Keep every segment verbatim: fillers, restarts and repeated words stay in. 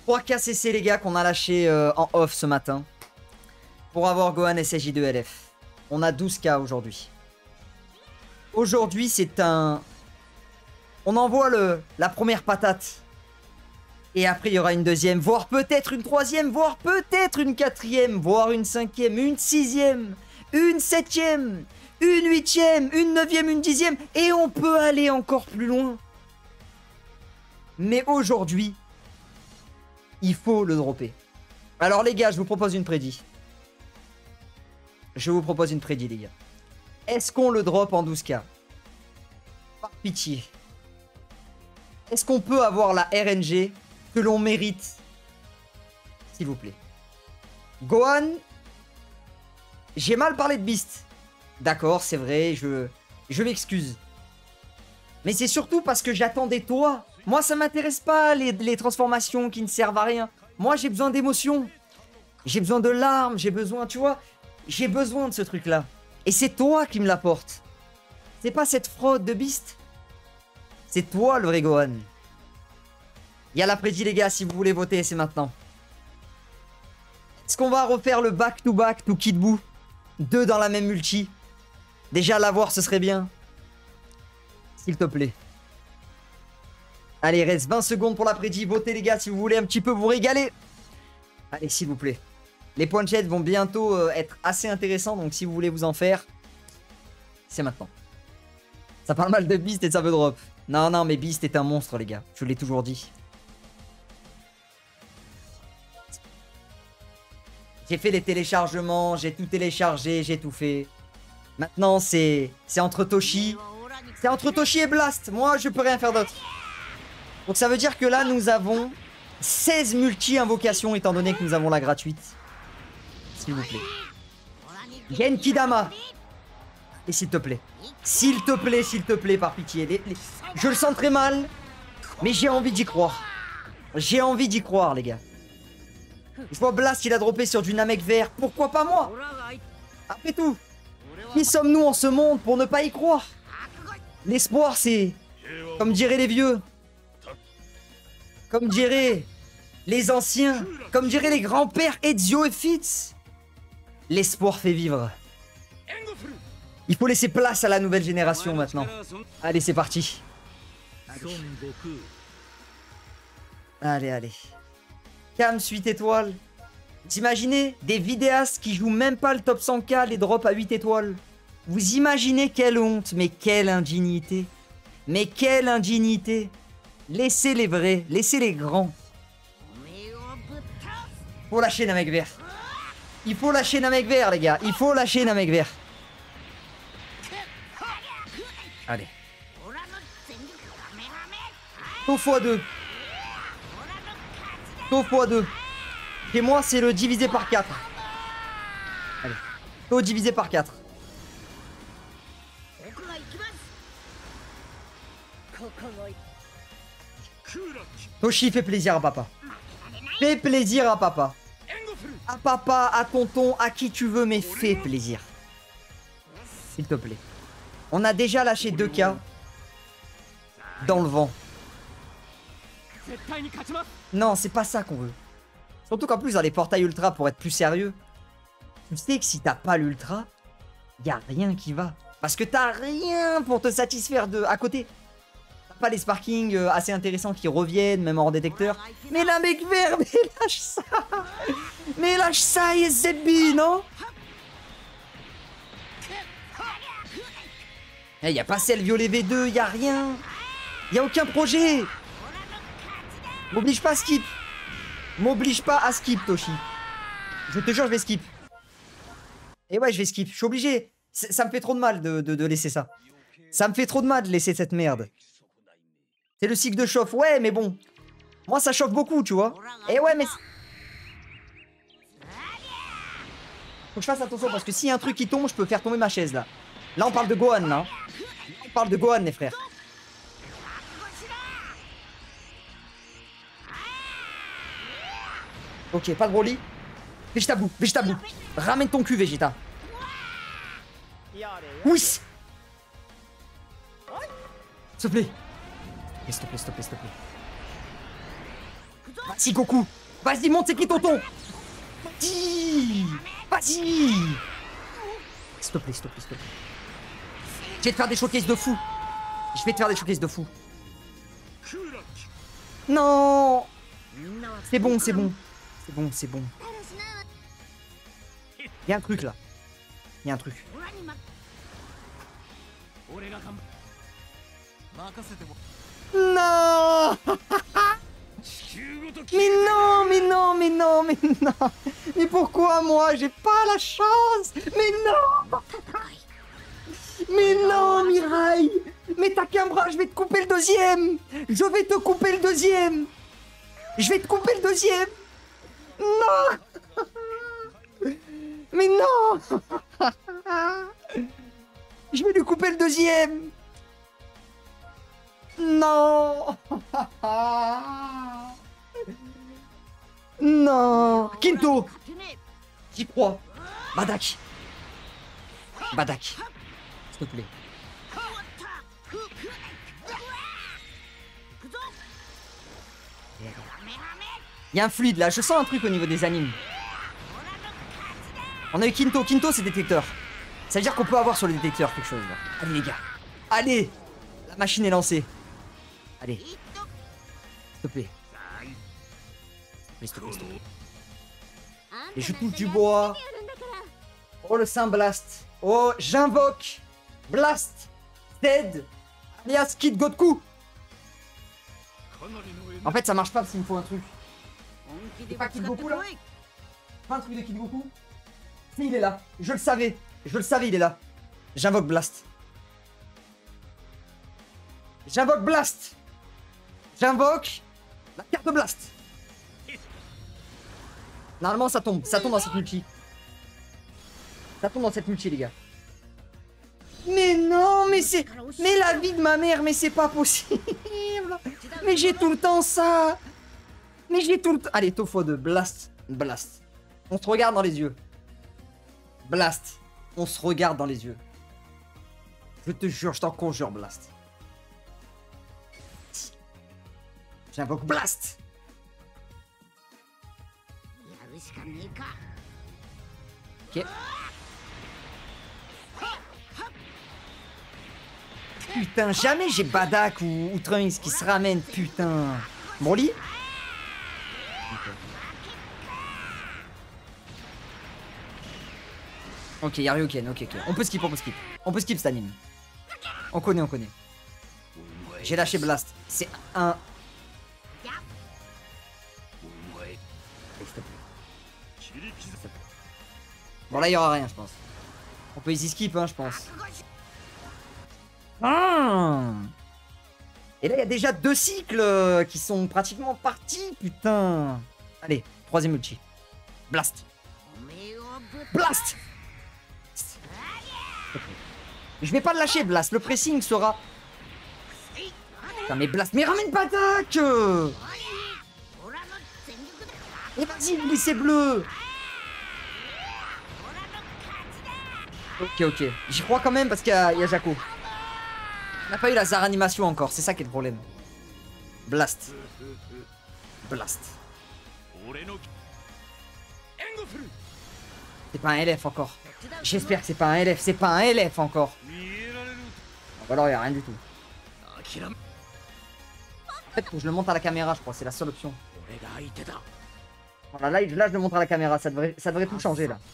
trois K C C les gars qu'on a lâché euh, en off ce matin. Pour avoir Gohan S S J deux L F. On a douze K aujourd'hui. Aujourd'hui c'est un... On envoie le, la première patate. Et après il y aura une deuxième, voire peut-être une troisième, voire peut-être une quatrième, voire une cinquième, une sixième, une septième, une huitième, une neuvième, une dixième. Et on peut aller encore plus loin. Mais aujourd'hui, il faut le dropper. Alors les gars, je vous propose une prédit. Je vous propose une prédit les gars. Est-ce qu'on le drop en douze K? Par pitié. Est-ce qu'on peut avoir la R N G que l'on mérite? S'il vous plaît. Gohan. J'ai mal parlé de Beast. D'accord, c'est vrai, je, je m'excuse. Mais c'est surtout parce que j'attendais toi. Moi, ça m'intéresse pas les, les transformations qui ne servent à rien. Moi, j'ai besoin d'émotions. J'ai besoin de larmes, j'ai besoin, tu vois. J'ai besoin de ce truc-là. Et c'est toi qui me l'apporte. C'est pas cette fraude de Beast. C'est toi le vrai Gohan. Il y a la prédit les gars, si vous voulez voter, c'est maintenant. Est-ce qu'on va refaire le back-to-back to Kid Buu? Deux dans la même multi. Déjà l'avoir, ce serait bien. S'il te plaît. Allez, il reste vingt secondes pour la prédit. Votez les gars si vous voulez un petit peu vous régaler. Allez, s'il vous plaît. Les points de chat vont bientôt euh, être assez intéressants. Donc si vous voulez vous en faire, c'est maintenant. Ça parle mal de Beast et ça veut drop. Non, non, mais Beast est un monstre les gars. Je l'ai toujours dit. J'ai fait les téléchargements, j'ai tout téléchargé, j'ai tout fait. Maintenant, c'est c'est entre Toshi. C'est entre Toshi et Blast. Moi, je peux rien faire d'autre. Donc ça veut dire que là, nous avons seize multi-invocations, étant donné que nous avons la gratuite. S'il vous plaît. Genkidama. Et s'il te plaît. S'il te plaît, s'il te plaît, par pitié. Les, les... Je le sens très mal, mais j'ai envie d'y croire. J'ai envie d'y croire, les gars. Je vois Blast, il a droppé sur du Namek vert. Pourquoi pas moi? Après tout, qui sommes-nous en ce monde pour ne pas y croire? L'espoir, c'est... Comme diraient les vieux. Comme diraient les anciens. Comme diraient les grands-pères Ezio et Fitz. L'espoir fait vivre. Il faut laisser place à la nouvelle génération maintenant. Allez, c'est parti. Allez, allez. allez. Cam, huit étoiles. Vous imaginez des vidéastes qui jouent même pas le top cent K, les drops à huit étoiles. Vous imaginez quelle honte, mais quelle indignité. Mais quelle indignité. Laissez les vrais, laissez les grands. Faut lâcher Namek vert. Il faut lâcher Namek vert, les gars. Il faut lâcher Namek vert. Allez. Taux fois deux. Taux fois deux. Et moi, c'est le divisé par quatre. Allez. Taux divisé par quatre. Toshi, fait plaisir à papa. Fais plaisir à papa. À papa, à tonton, à qui tu veux, mais fais plaisir. S'il te plaît. On a déjà lâché deux K dans le vent. Non, c'est pas ça qu'on veut. Surtout qu'en plus, dans les portails ultra, pour être plus sérieux, tu sais que si t'as pas l'ultra, y a rien qui va. Parce que t'as rien pour te satisfaire de à côté. T'as pas les sparkings euh, assez intéressants qui reviennent, même hors détecteur. Mais là, mec vert, mais lâche ça. Mais lâche ça, et Zebbi, non? Il hey, y a pas celle violet V deux, y a rien. Y a aucun projet. M'oblige pas à skip. M'oblige pas à skip, Toshi. Je te jure, je vais skip. Et ouais, je vais skip. Je suis obligé. Ça me fait trop de mal de, de, de laisser ça. Ça me fait trop de mal de laisser cette merde. C'est le cycle de chauffe. Ouais, mais bon. Moi, ça chauffe beaucoup, tu vois. Et ouais, mais... Faut que je fasse attention, parce que s'il y a un truc qui tombe, je peux faire tomber ma chaise, là. Là, on parle de Gohan, là. On parle de Gohan, les frères. Ok, pas de Broly. Vegeta Blue, Vegeta Blue. Ramène ton cul, Vegeta. Oui. S'il te plaît. S'il te plaît, s'il te plaît, s'il te plaît. Vas-y, Goku. Vas-y, monte, c'est qui tonton? Vas-y. Vas-y. S'il te plaît, s'il te plaît, s'il te plaît. Je vais te faire des showcases de fou. Je vais te faire des showcases de fou. Non. C'est bon, c'est bon. C'est bon, c'est bon. Il y a un truc là. Il y a un truc. Non. Mais non, mais non, mais non, mais non. Mais pourquoi moi? J'ai pas la chance. Mais non. Mais non, Mirai. Mais t'as qu'un bras, je vais te couper le deuxième. Je vais te couper le deuxième. Je vais te couper le deuxième. Non. Mais non. Je vais lui couper le deuxième. Non. Non. Kinto. J'y crois. Badak. Badak. S'il te plaît. Il y a un fluide là, je sens un truc au niveau des animes. On a eu Kinto, Kinto c'est détecteur. Ça veut dire qu'on peut avoir sur le détecteur quelque chose là. Allez les gars, allez. La machine est lancée. Allez. S'il te plaît. S'il te plaît, s'il te plaît. Et je touche du bois. Oh le Saint Blast. Oh j'invoque Blast Dead alias Kid Goku. En fait ça marche pas parce qu'il me faut un truc. C'est pas Kid Goku là? Pas un truc de Kid Goku? Si il est là, je le savais, je le savais il est là. J'invoque Blast. J'invoque Blast. J'invoque la carte Blast. Normalement ça tombe, ça tombe dans cette multi. Ça tombe dans cette multi les gars. Mais non, mais c'est... Mais la vie de ma mère, mais c'est pas possible. Mais j'ai tout le temps ça. Mais j'ai tout le temps... Allez, Tofo de Blast. Blast. On se regarde dans les yeux. Blast. On se regarde dans les yeux. Je te jure, je t'en conjure, Blast. J'invoque Blast. Ok. Putain, jamais j'ai Badak ou, ou Trunks qui se ramènent, putain. Broly? Ok, y'a Ryuken, ok, ok. On peut skip, on peut skip. On peut skip cet anime. On connaît, on connaît. J'ai lâché Blast. C'est un... Bon là il y aura rien je pense. On peut easy skip hein je pense. Ah et là il y a déjà deux cycles qui sont pratiquement partis putain. Allez, troisième ulti. Blast. Blast. Je vais pas le lâcher Blast, le pressing sera... Putain mais Blast, mais ramène pas d'attaque. Et vas-y vous laissez bleu. Ok, ok. J'y crois quand même parce qu'il y, y a Jaco. On n'a pas eu la Zara animation encore, c'est ça qui est le problème. Blast. Blast. C'est pas un L F encore. J'espère que c'est pas un L F, c'est pas un L F encore. Ou alors il n'y a rien du tout. En fait, faut que je le monte à la caméra, je crois, c'est la seule option. Voilà, là, là, je le montre à la caméra, ça devrait, ça devrait tout changer là.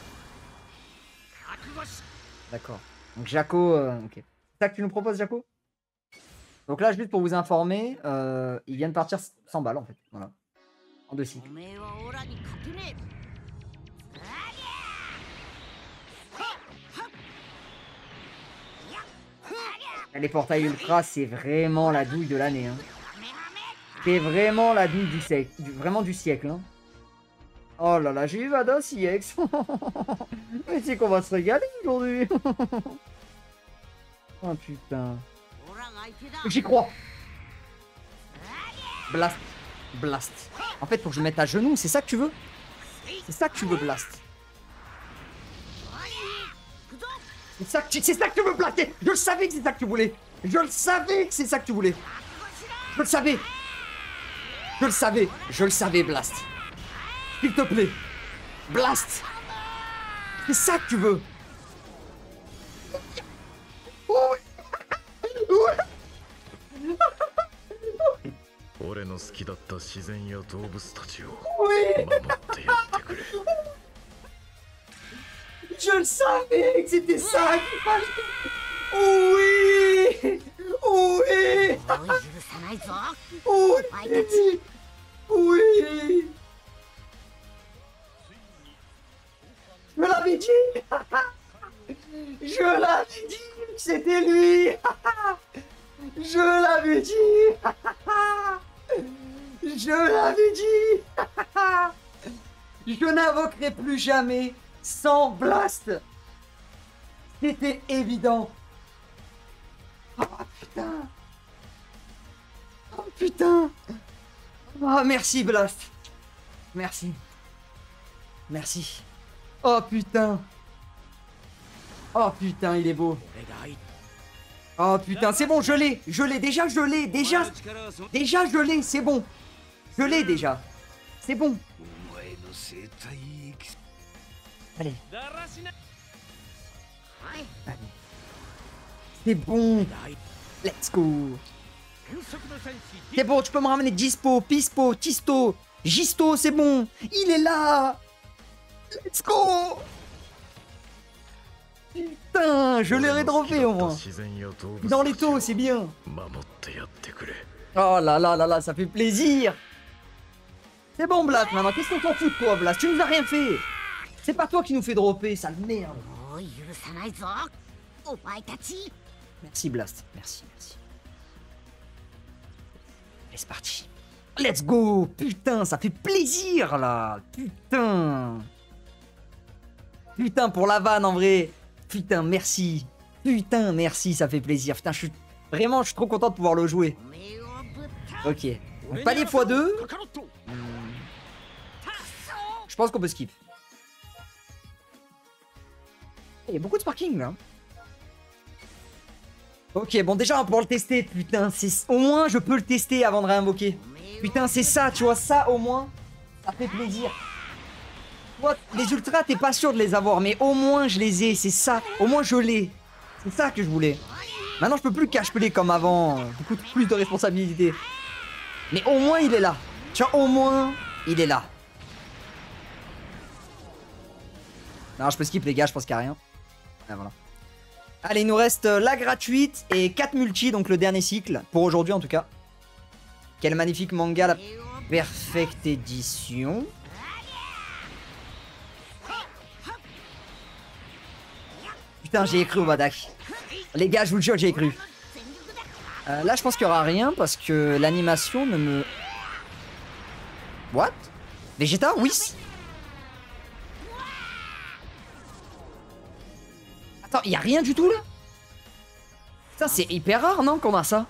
D'accord. Donc Jaco, euh, ok. C'est ça que tu nous proposes, Jaco? Donc là, juste pour vous informer, euh, il vient de partir cent balles en fait. Voilà. En deux cycles. Les portails ultra, c'est vraiment la douille de l'année. Hein. C'est vraiment la douille du siècle. Du, vraiment du siècle. Hein. Oh là là, j'ai eu Vada C X. Mais c'est qu'on va se régaler aujourd'hui. Oh putain. J'y crois. Blast. Blast. En fait, faut que je me mette à genoux. C'est ça que tu veux? C'est ça que tu veux, Blast. C'est ça, que tu... ça que tu veux plaquer. Je le savais que c'est ça que tu voulais. Je le savais que c'est ça que tu voulais. Je le savais. Je le savais, je le savais, Blast. S'il te plaît. Blast. C'est ça que tu veux. Oui. Oui. 俺の好きだった自然や動物たちを Oui. 守ってやってくれ Je le savais que c'était ça qu'il fallait. Oui. Oui. Oui. Oui. Je l'avais dit. Je l'avais dit que c'était lui. Je l'avais dit. Je l'avais dit. Je n'invoquerai plus jamais sans Blast. C'était évident. Oh putain. Oh putain. Oh merci Blast. Merci. Merci. Oh putain. Oh putain, il est beau. Oh putain, c'est bon, je l'ai. Je l'ai. Déjà, je l'ai. Déjà. Déjà, je l'ai. C'est bon. Je l'ai déjà. C'est bon. Allez. Allez. C'est bon. Let's go. C'est bon, tu peux me ramener Dispo, Pispo, Tisto, Gisto, c'est bon. Il est là. Let's go. Putain, je l'ai redroppé au moins. Dans les taux, c'est bien. Oh là là là là, ça fait plaisir. C'est bon, Blast, maintenant. Qu'est-ce qu'on t'en fout de toi, Blast? Tu nous as rien fait. C'est pas toi qui nous fait dropper, sale merde. Merci, Blast. Merci, merci. Allez, c'est parti. Let's go. Putain, ça fait plaisir, là. Putain. Putain, pour la vanne, en vrai. Putain, merci. Putain, merci, ça fait plaisir. Putain, je suis... Vraiment, je suis trop content de pouvoir le jouer. Ok. Donc, palier fois deux. Je pense qu'on peut skip. Il y a beaucoup de sparking, là. Ok, bon, déjà, on va pouvoir le tester. Putain, c'est... Au moins, je peux le tester avant de réinvoquer. Putain, c'est ça, tu vois, ça, au moins, ça fait plaisir. What? Les ultras, t'es pas sûr de les avoir, mais au moins je les ai, c'est ça. Au moins je l'ai. C'est ça que je voulais. Maintenant je peux plus cache-play comme avant. Beaucoup plus de responsabilités. Mais au moins il est là. Tu vois, au moins il est là. Non, je peux skip les gars, je pense qu'il n'y a rien. Ah, voilà. Allez, il nous reste la gratuite et quatre multi, donc le dernier cycle. Pour aujourd'hui en tout cas. Quel magnifique manga, la Perfect Edition. Putain, j'ai cru au Badak. Les gars, je vous le jure, j'ai cru. Euh, là, je pense qu'il n'y aura rien parce que l'animation ne me... What? Vegeta? Oui. Attends, il n'y a rien du tout, là? Putain, c'est hyper rare, non, qu'on a ça?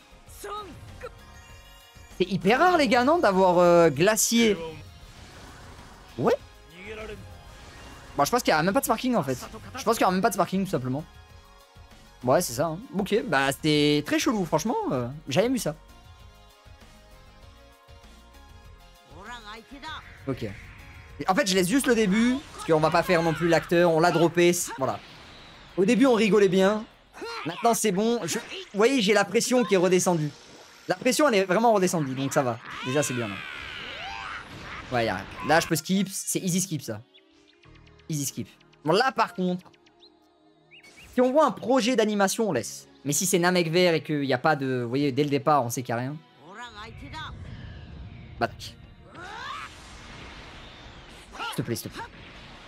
C'est hyper rare, les gars, non, d'avoir euh, glacier. Ouais. Bon, je pense qu'il n'y a même pas de sparking en fait. Je pense qu'il n'y aura même pas de sparking tout simplement. Ouais, c'est ça. Hein. Ok, bah c'était très chelou, franchement. Euh, J'avais vu ça. Ok. En fait, je laisse juste le début. Parce qu'on va pas faire non plus l'acteur. On l'a droppé. Voilà. Au début, on rigolait bien. Maintenant, c'est bon. Je... Vous voyez, j'ai la pression qui est redescendue. La pression, elle est vraiment redescendue. Donc ça va. Déjà, c'est bien. Là, ouais, y'a rien. Là, je peux skip. C'est easy skip ça. Easy skip. Bon là par contre, si on voit un projet d'animation on laisse. Mais si c'est Namek vert et qu'il n'y a pas de... Vous voyez dès le départ on sait qu'il n'y a rien. Batak. S'il te plaît, s'il te plaît.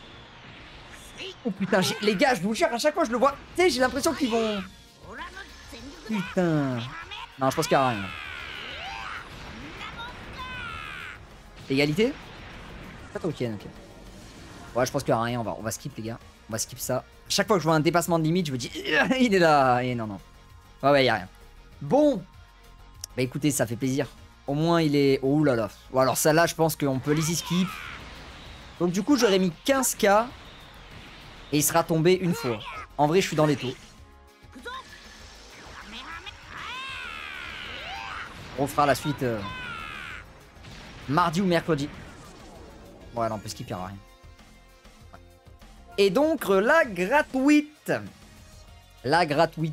Oh putain, les gars je vous jure à chaque fois je le vois. Tu sais j'ai l'impression qu'ils vont... Putain. Non je pense qu'il n'y a rien. Égalité? Pas ok, ok. Ouais, je pense qu'il n'y a rien, on va, on va skip les gars. On va skip ça. Chaque fois que je vois un dépassement de limite, je me dis il est là. Et non, non. Ouais, ouais, il n'y a rien. Bon. Bah écoutez, ça fait plaisir. Au moins il est... Oh là là. Bon, alors ça là, je pense qu'on peut l'easy skip. Donc du coup, j'aurais mis quinze K. Et il sera tombé une fois. En vrai, je suis dans les taux. On fera la suite. Euh... Mardi ou mercredi. Ouais, non, on peut skip, il n'y aura rien. Et donc, la gratuite. La gratuite.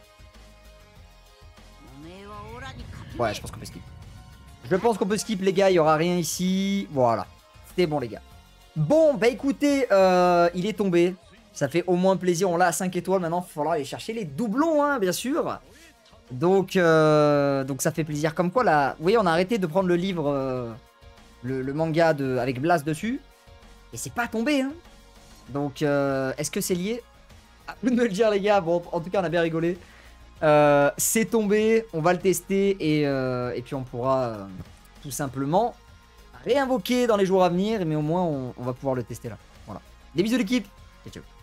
Ouais, je pense qu'on peut skip. Je pense qu'on peut skip, les gars. Il n'y aura rien ici. Voilà. C'était bon, les gars. Bon, bah écoutez, euh, il est tombé. Ça fait au moins plaisir. On l'a à cinq étoiles. Maintenant, il va falloir aller chercher les doublons, hein, bien sûr. Donc, euh, donc ça fait plaisir. Comme quoi, là, vous voyez, on a arrêté de prendre le livre, euh, le, le manga de, avec Blast dessus. Et c'est pas tombé, hein. Donc, euh, est-ce que c'est lié? À vous de me le dire, les gars. Bon, en tout cas, on a bien rigolé. Euh, c'est tombé. On va le tester. Et, euh, et puis, on pourra euh, tout simplement réinvoquer dans les jours à venir. Mais au moins, on, on va pouvoir le tester là. Voilà. Des bisous, l'équipe. Ciao, ciao.